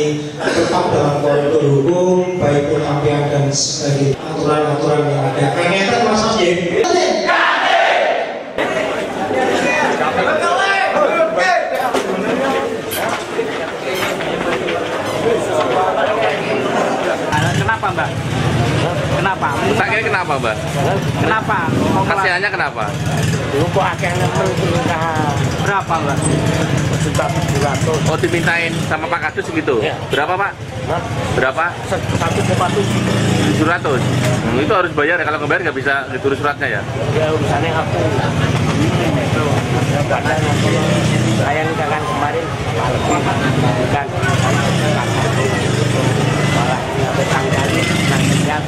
tetap dalam koridor hukum, baik penyampaian dan sebagainya, aturan-aturan yang ada. Pengen Mas Mas ya? Kenapa Mbak? Kenapa? Sakitnya kenapa Mbak? Kenapa? Kasihannya kenapa? Kok akhirnya Berapa Mbak? 1.700. Oh dimintain sama Pak Kadus segitu? Ya. Berapa Pak? Hah? Berapa? 1,7. 700. Itu harus bayar ya, kalau nggak bayar nggak bisa diturun suratnya ya? Ya urusannya aku. Padahal saya nikahkan kemarin bukan malah bertanggali nantinya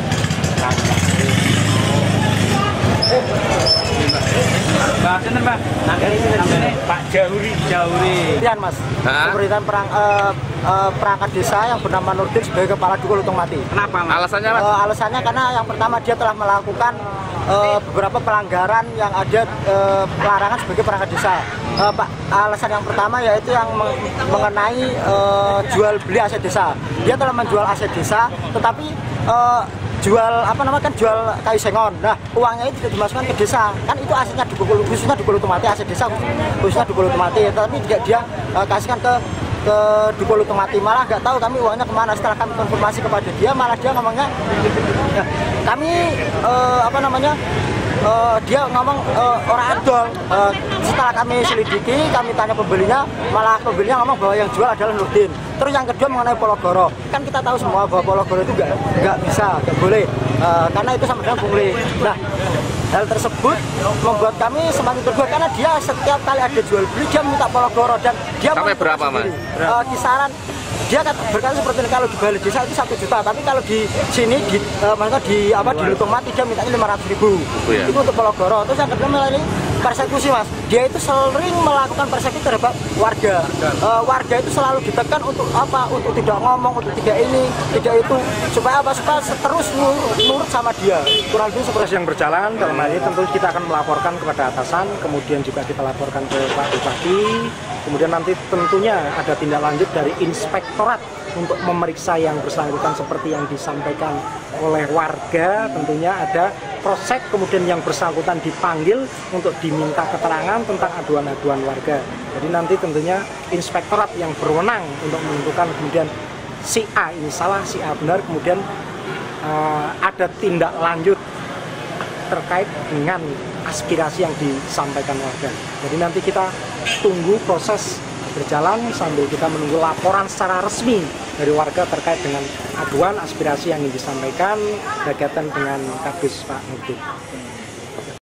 Mbak, sini Mbak. Namanya Pak Jauri. Iya Mas. Pemberitaan perangkat desa yang bernama Nurdin sebagai kepala Dukul Lutung Mati. Kenapa Mas? Alasannya Mas? Alasannya karena yang pertama dia telah melakukan beberapa pelanggaran yang ada pelarangan sebagai perangkat desa. Pak, alasan yang pertama yaitu yang mengenai jual beli aset desa. Dia telah menjual aset desa, tetapi jual jual kayu sengon. Nah, uangnya itu tidak dimasukkan ke desa. Kan itu asetnya khususnya Dukul Lutung Mati, aset desa khususnya Dukul Lutung Mati. Tapi dia kasihkan ke Dukul Lutung Mati, malah nggak tahu kami uangnya kemana. Setelah kami konfirmasi kepada dia, malah dia ngomongnya dia ngomong orang adol. Setelah kami selidiki, kami tanya pembelinya, malah pembelinya ngomong bahwa yang jual adalah Nurdin. Terus yang kedua mengenai Pologoro, kan kita tahu semua bahwa Pologoro itu nggak bisa, nggak boleh, karena itu sama dengan pungli. Nah, hal tersebut membuat kami semakin terbuat karena dia setiap kali ada jual beli dia minta Pologoro dan dia sampai berapa Mas? Kisaran dia berkata seperti ini, kalau di balai desa itu 1 juta, tapi kalau di sini di Lutung Mati dia mintanya 500.000. Ya? Itu untuk Pologoro. Terus yang kedua melalui persekusi Mas. Dia itu sering melakukan persekusi terhadap warga. Warga itu selalu ditekan untuk apa? Untuk tidak ngomong, untuk tidak ini, tidak itu, supaya apa? Supaya terus nurut sama dia. Kurang lebih seperti yang berjalan. Dalam hal ini tentu kita akan melaporkan kepada atasan, kemudian juga kita laporkan ke Pak Bupati. Kemudian nanti tentunya ada tindak lanjut dari inspektorat untuk memeriksa yang bersangkutan seperti yang disampaikan oleh warga. Tentunya ada proses, kemudian yang bersangkutan dipanggil untuk diminta keterangan tentang aduan-aduan warga. Jadi nanti tentunya inspektorat yang berwenang untuk menentukan kemudian si A ini salah, si A benar, kemudian ada tindak lanjut terkait dengan aspirasi yang disampaikan warga. Jadi nanti kita tunggu proses berjalan sambil kita menunggu laporan secara resmi dari warga terkait dengan aduan aspirasi yang ingin disampaikan berkaitan dengan Kadus Pak Nurdin.